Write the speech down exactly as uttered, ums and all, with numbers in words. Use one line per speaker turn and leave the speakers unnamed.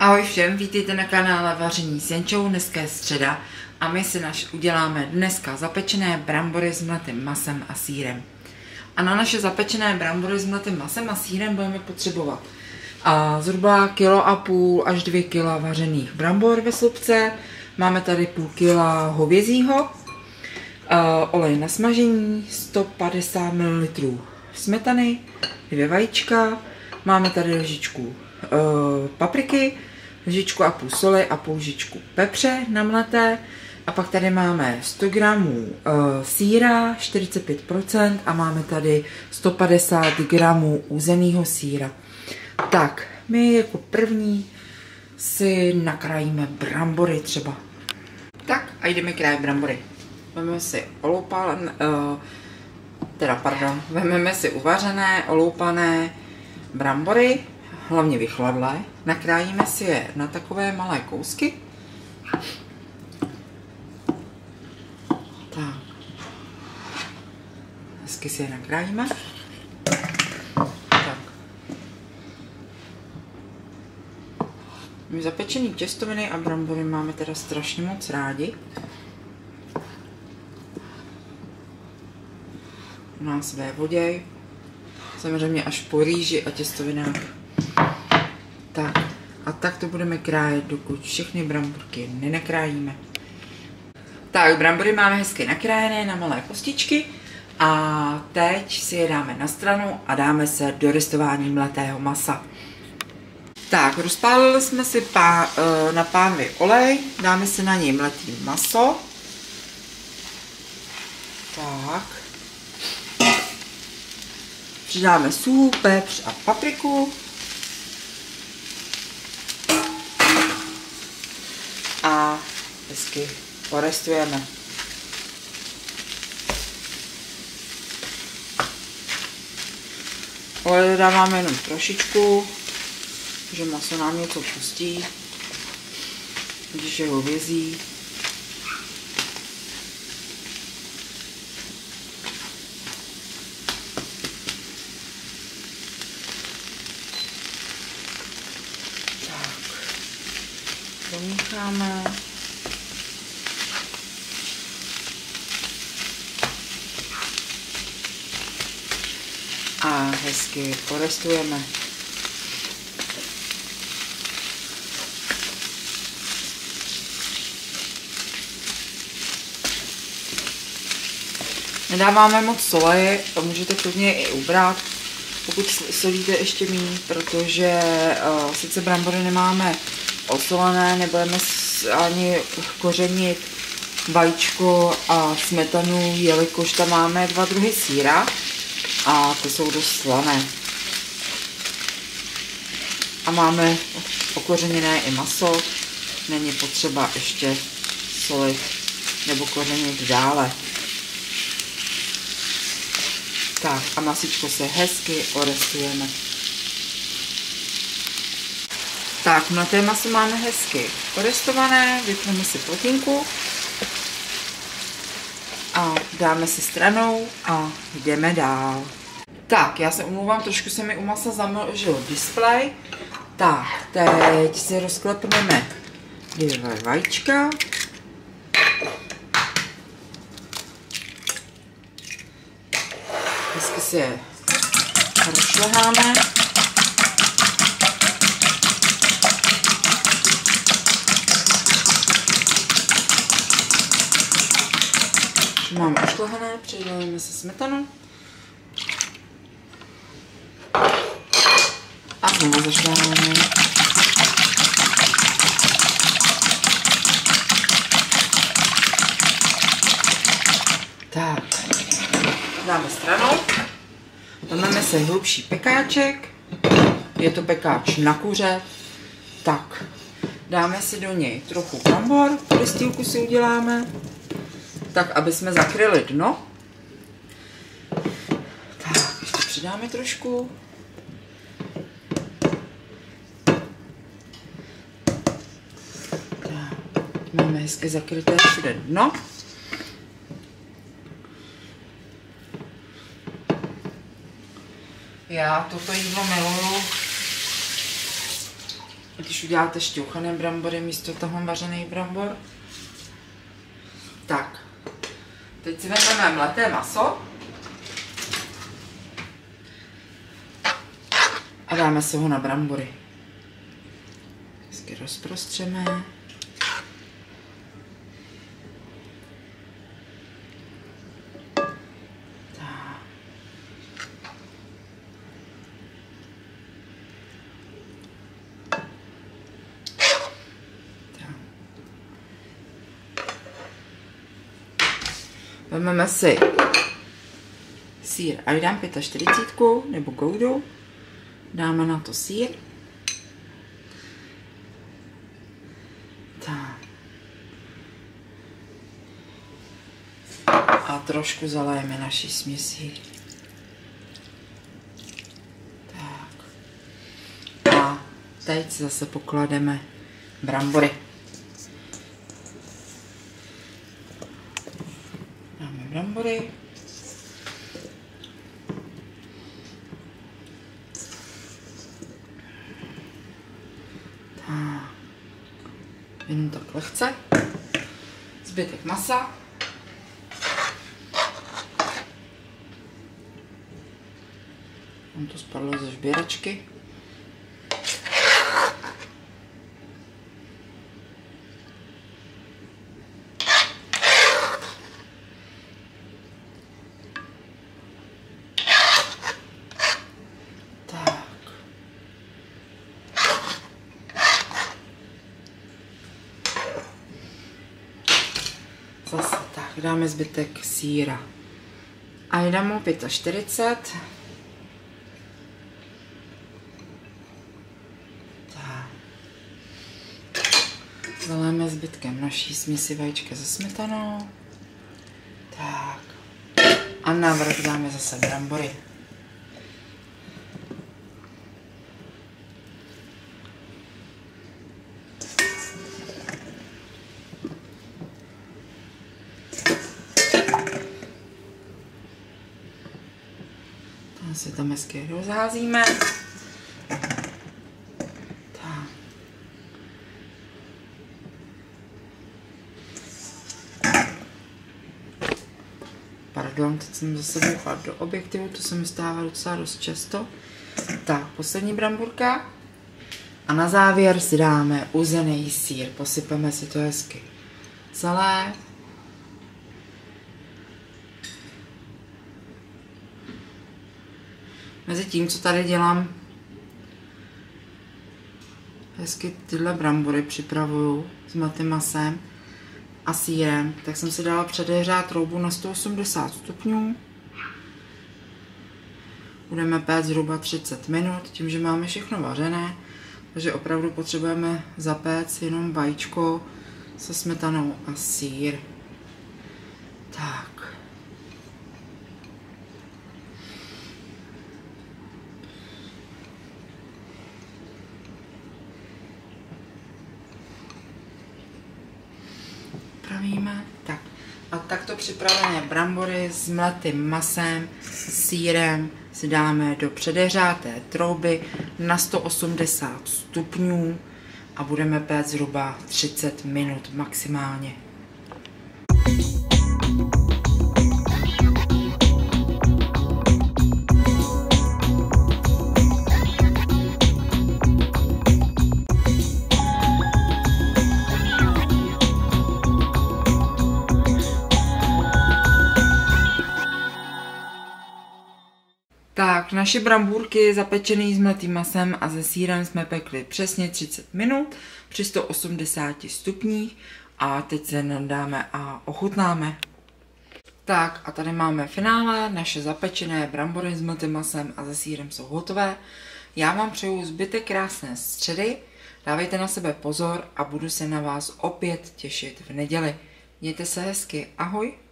Ahoj všem, vítejte na kanále Vaření s Jančou. Dneska je středa a my si naš uděláme dneska zapečené brambory s mletým masem a sýrem. A na naše zapečené brambory s mletým masem a sýrem budeme potřebovat a zhruba kilo a půl až dvě kila vařených brambor ve slupce. Máme tady půl kila hovězího, olej na smažení, sto padesát mililitrů smetany, dvě vajíčka, máme tady lžičku Uh, papriky, lžičku a půl soli a půl lžičku pepře namleté. A pak tady máme sto gramů uh, sýra, čtyřicet pět procent, a máme tady sto padesát gramů uzeného sýra. Tak, my jako první si nakrájíme brambory třeba. Tak a jdeme krájet brambory. Vezmeme si oloupané, uh, teda pardon, vezmeme si uvařené, oloupané brambory, hlavně vychladlé, nakrájíme si je na takové malé kousky. Tak. Hezky si je nakrájíme. Tak. My zapečený těstoviny a brambory máme teda strašně moc rádi. U nás ve vodě, samozřejmě až po rýži a těstovinách. Tak, a tak to budeme krájet, dokud všechny bramborky nenakrájíme. Tak, brambory máme hezky nakrájené na malé kostičky a teď si je dáme na stranu a dáme se do ristování mletého masa. Tak, rozpálili jsme si pá, na pánvi olej, dáme si na něj mletý maso. Tak. Přidáme sůl, pepř a papriku. A hezky porestujeme. Olej dodáváme jenom trošičku, že maso nám něco pustí, když je hovězí. Pomícháme. A hezky porestujeme. Nedáváme moc soli, můžete klidně i ubrat, pokud solíte ještě míň, protože uh, sice brambory nemáme osolené, nebudeme ani kořenit vajíčko a smetanu, jelikož tam máme dva druhy sýra a ty jsou dost slané. A máme okořeněné i maso, není potřeba ještě solit nebo kořenit dále. Tak a masičko se hezky orestujeme. Tak, mleté maso máme hezky porestované, vypneme si plotínku a dáme si stranou a jdeme dál. Tak, já se omlouvám, trošku se mi u masa zamlžil displej. Tak, teď si rozklepneme dvě vajíčka. Hezky si je rozšleháme. Máme ošlehané, přidáme si smetanu a znovu zašleháme. Tak, dáme stranou, dáme si hlubší pekáček, je to pekáč na kuře, tak, dáme si do něj trochu brambor, ristýlku si uděláme, tak, aby jsme zakryli dno. Tak, ještě přidáme trošku. Tak, máme hezky zakryté všude dno. Já toto jídlo miluju, když uděláte šťouchané brambory místo toho vařený brambor. Tak, teď si vezmeme mleté maso a dáme si ho na brambory. Hezky rozprostřeme. Vezmeme si sýr a dám čtyřicet pět nebo goudu, dáme na to sýr. Tak. A trošku zalejeme naší směsí. Tak. A teď zase poklademe brambory. Brambory. Tak. Jenom tak lehce. Zbytek masa. Mám to spadlo ze žběračky. Zase tak, dáme zbytek sýra. A dám mu čtyřicet pět. Tak. Zaléme zbytkem naší směsi vajíčka se smetanou. Tak. A navrch dáme zase brambory. Si tam hezky rozházíme. Tak. Pardon, teď jsem zase bouchala do objektivu, to se mi stává docela dost často. Tak, poslední bramburka. A na závěr si dáme uzený sýr, posypeme si to hezky celé. Mezi tím, co tady dělám, hezky tyhle brambory připravuju s mletým masem a sýrem, tak jsem si dala předehřát troubu na sto osmdesát stupňů. Budeme péct zhruba třicet minut, tím, že máme všechno vařené, takže opravdu potřebujeme zapéct jenom vajíčko se smetanou a sýr. Tak. Pravíme. Tak. A takto připravené brambory s mletým masem, sýrem si dáme do předehřáté trouby na sto osmdesát stupňů a budeme péct zhruba třicet minut maximálně. Tak, naše brambůrky zapečený s mletým masem a se sýrem jsme pekli přesně třicet minut při sto osmdesáti stupních a teď se nadáme a ochutnáme. Tak a tady máme finále, naše zapečené brambory s mletým masem a se sýrem jsou hotové. Já vám přeju zbytek krásné středy, dávejte na sebe pozor a budu se na vás opět těšit v neděli. Mějte se hezky, ahoj!